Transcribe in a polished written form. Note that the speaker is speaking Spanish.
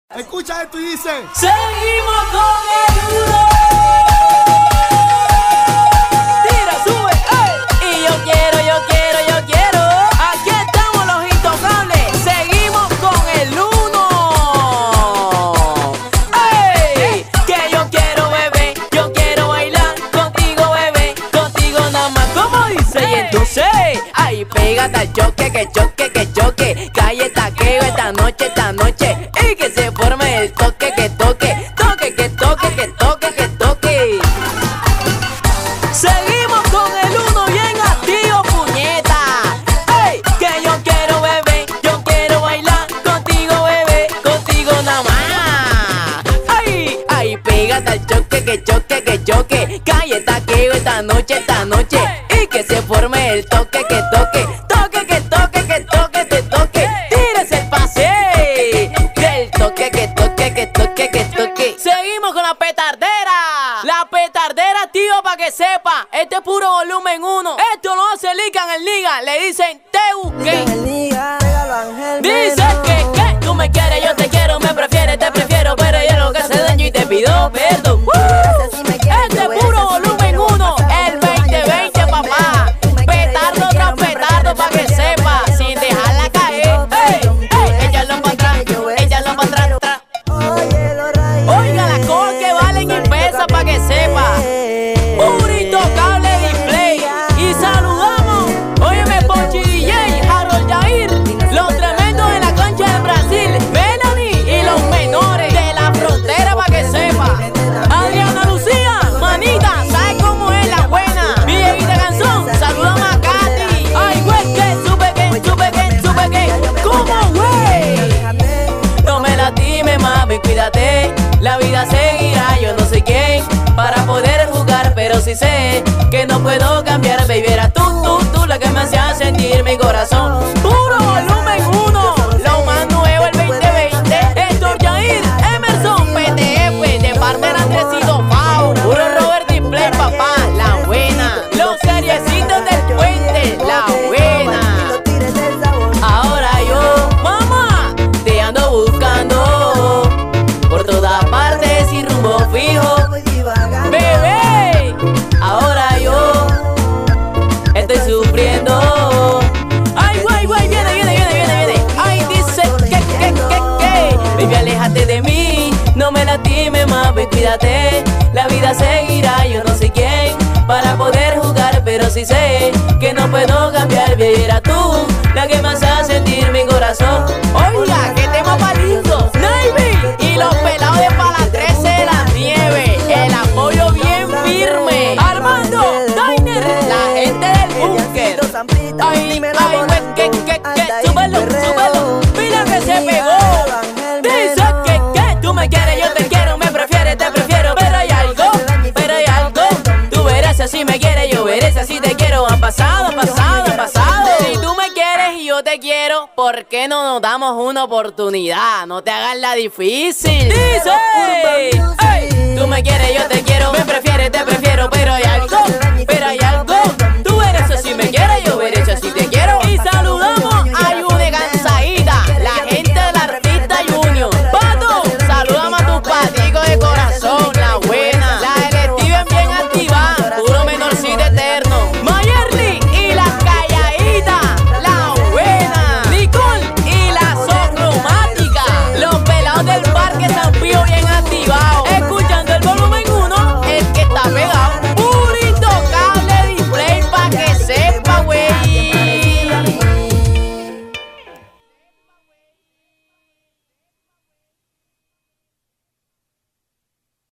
Escucha esto y dice: seguimos con el uno. Tira, sube, ¡ey! Y yo quiero. Aquí estamos los intocables. Seguimos con el uno. ¡Ey! Que yo quiero, bebé. Yo quiero bailar contigo, bebé. Contigo nada más. ¿Cómo dice? Y entonces, ahí pégate al choque, que choque, que choque. Calle taqueo esta noche. Y que se forme el toque, que toque. Toque, que toque, que toque, que toque. Seguimos con el uno bien activo, puñeta. ¡Ey! Que yo quiero, bebé. Yo quiero bailar contigo, bebé. Contigo nada más. ¡Ay! Ahí pégate al choque, que choque, que choque. Calle taqueo esta noche. Y que se forme el toque, que toque. Toque, que toque, que toque, que toque. Tírese el pase del toque, que toque, que toque, que toque. Seguimos con la petardera. La petardera, tío, pa' que sepa. Este es puro volumen 1. Esto no se liga en el liga. Le dicen te busqué. Dice que tú me quieres, yo te quiero. Me prefieres, te prefiero. Pero yo lo que hace daño y te pido perdón. Este es puro volumen 1. El 2020, papá. Petardo tras petardo pa' que sepa. Sin dejarla caer. Échalo pa' atrás. Échalo pa' atrás. Oiga las cosas que valen y pesan pa' que sepa. Puro intocable display. Y saludamos, óyeme, Ponchi DJ, Harold Jair, los tremendos de la cancha de Brasil, Melanie y los menores de la frontera pa' que sepa. Adriana Lucía, manita, ¿sabes cómo es la buena? Vieguita Canzón, saludamos a Katy. Ay, güey, que supe que, ¿cómo, güey? No me lastimes, mami, cuídate. La vida seguirá, yo no sé quién para poder jugar, pero sí sé que no puedo cambiar, baby. Era tú la que me hacía sentir mi corazón. Puro volumen 1, lo más nuevo el 2020. Héctor Jair, Emerson, PTF, de parte de Andresito Pau. Puro Robert Display, papá, la buena. Los seriecitos del puente, la buena. Ahora yo, mamá, te ando buscando por todas partes sin rumbo fijo. Bebé, ahora yo estoy sufriendo. Ay, güey, viene. Ay, dice que. Baby, aléjate de mí, no me lastimes más, baby, cuídate. La vida seguirá, yo no sé quién para poder jugar, pero sí sé que no puedo cambiar, baby. Era tú la que me hace sentir mi corazón. Oiga, qué tema palizo. Navy y los pelados de Pala 13 de la nieve. El apoyo bien firme. Armando, Dainer, la gente del búnker. Ay, güey, que, súbelo. Mira que se pegó. Dice que tú me quieres, yo te quiero. Me prefieres, te prefiero. Pero hay algo. Tú verás si así me quieres, yo veré si así te quiero. Han pasado. Si tú me quieres y yo te quiero, ¿por qué no nos damos una oportunidad? No te hagas la difícil. Dice, tú me quieres, yo te quiero. Me prefieres, te prefiero. Pero hay algo.